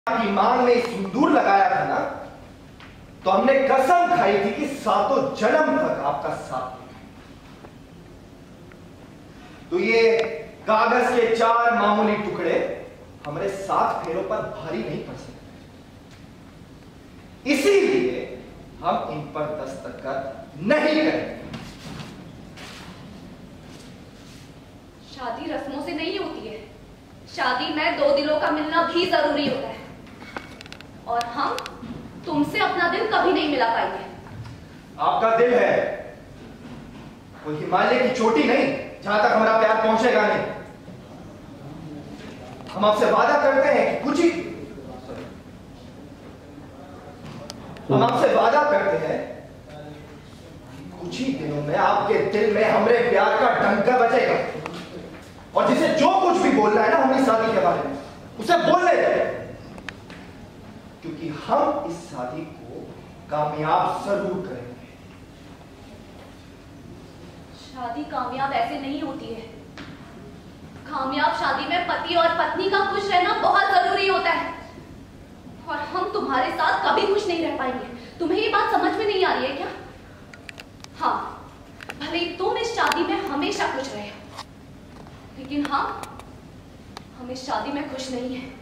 की मांग में सिंदूर लगाया था ना, तो हमने कसम खाई थी कि सातों जन्म तक आपका साथ देंगे। तो ये कागज के 4 मामूली टुकड़े हमारे 7 फेरों पर भारी नहीं पड़ सकते, इसीलिए हम इन पर दस्तखत नहीं करेंगे। शादी रस्मों से नहीं होती है, शादी में 2 दिलों का मिलना भी जरूरी होता है, और हम तुमसे अपना दिल कभी नहीं मिला पाएंगे। आपका दिल है कोई हिमालय की चोटी नहीं जहां तक हमारा प्यार पहुंचेगा नहीं। हम आपसे वादा करते हैं कि कुछ ही दिनों में आपके दिल में हमारे प्यार का डंका बजेगा, और जिसे जो कुछ भी बोलना है ना हमारी शादी के बारे में, उसे बोलने दें, क्योंकि हम इस शादी को कामयाब जरूर करेंगे। शादी कामयाब ऐसे नहीं होती है। कामयाब शादी में पति और पत्नी का खुश रहना बहुत जरूरी होता है, और हम तुम्हारे साथ कभी खुश नहीं रह पाएंगे। तुम्हें ये बात समझ में नहीं आ रही है क्या? हाँ, भले ही तुम इस शादी में हमेशा खुश रहे, लेकिन हम इस शादी में खुश नहीं है।